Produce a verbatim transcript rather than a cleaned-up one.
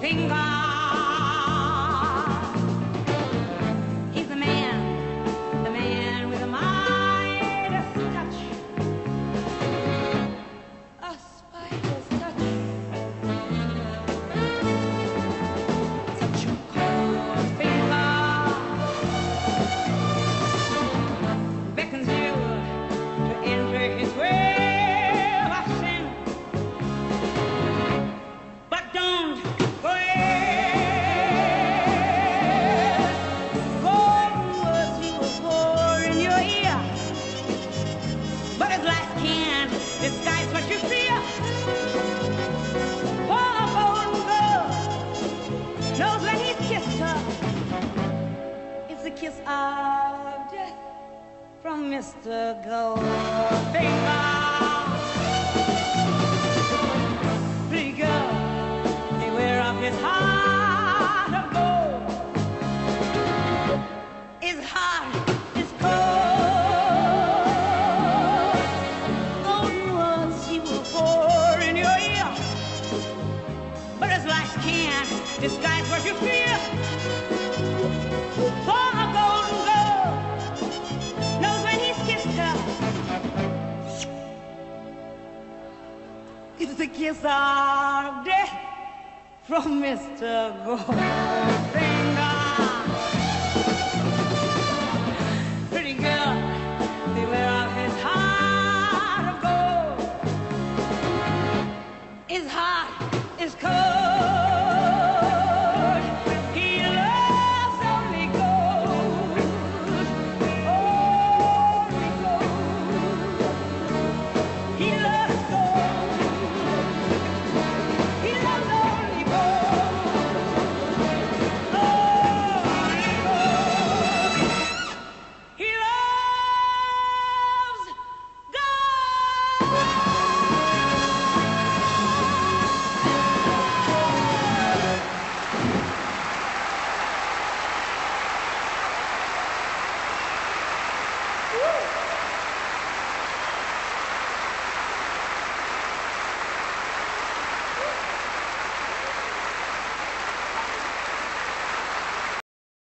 Goldfinger. He's the man, the man with a Midas touch, a spider's touch. Such a cold finger beckons you to enter his web of sin. But don't go in. Golden words he will pour in your ear, but his life can't disguise what you fear. For a golden girl knows when he's kissed her, it's a kiss of death from Mister Goldfinger. Pretty girl, beware of his heart of gold. His heart is cold. Golden words he will pour in your ear, but his life can't disguise what you fear. For a golden girl knows when he's kissed her, it's the kiss of death from Mister Goldfinger.